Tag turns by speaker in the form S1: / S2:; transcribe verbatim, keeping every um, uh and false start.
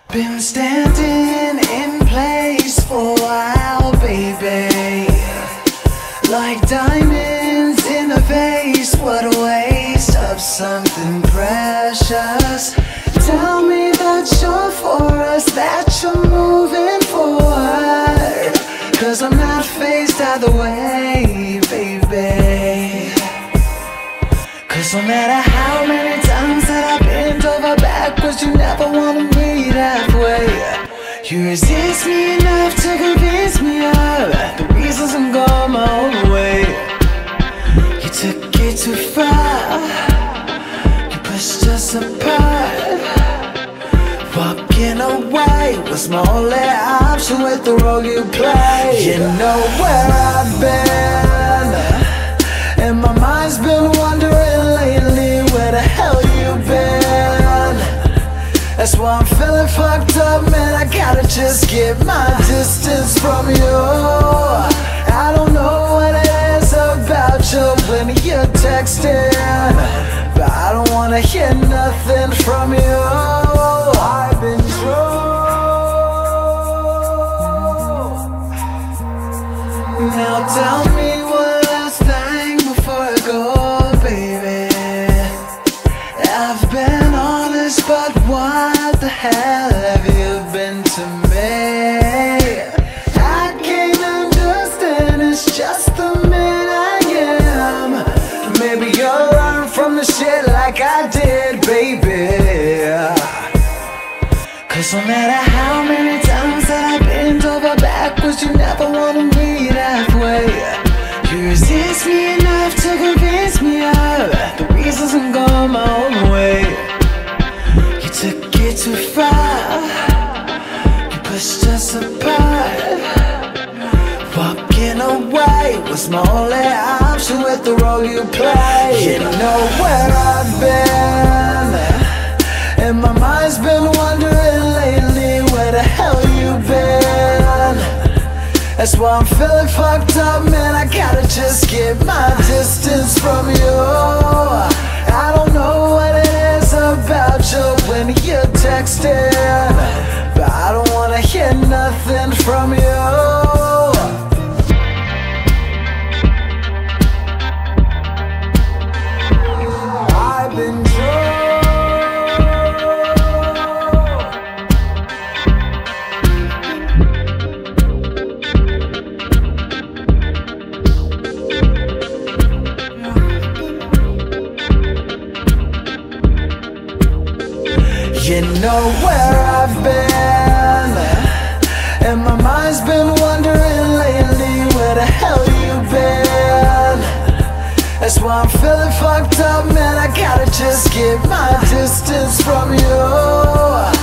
S1: Been standing in place for a while, baby, like diamonds in a vase. What a waste of something precious. Tell me that you're for us, that you're moving forward, 'cause I'm not faced either way, baby. 'Cause no matter how many times that I bend over backwards, you never wanna meet halfway. You resist me enough to convince me of the reasons I'm going my own way. You took it too far, you pushed us apart. Walking away was my only option with the role you play. You know where I've been, and my mind's been wondering lately, where the hell you been? That's why I'm feeling fucked up, man. I gotta just get my distance from you. I don't know what it is about you when you're texting, but I don't wanna hear nothing from you. I've been through. Now tell me one last thing before I go, baby. I've been honest, but what the hell have you been to me? I can't understand, it's just the man I am. Maybe you'll learn from the shit like I did, baby. 'Cause no matter how many times that I bend over backwards, you never wanna meet halfway. You resist me enough to convince me of the reasons I'm going my own way. You took it too far, you pushed us apart. Walking away was my only option with the role you play. You know where I've been, and my mind's been wondering lately, where the hell you been? That's why I'm feeling fucked up, man. I gotta just get my distance from you. I don't know what it is about you when you're texting, but I don't wanna hear nothing from you. I've been You know where I've been, and my mind's been wondering lately, where the hell you been? That's why I'm feeling fucked up, man. I gotta just get my distance from you.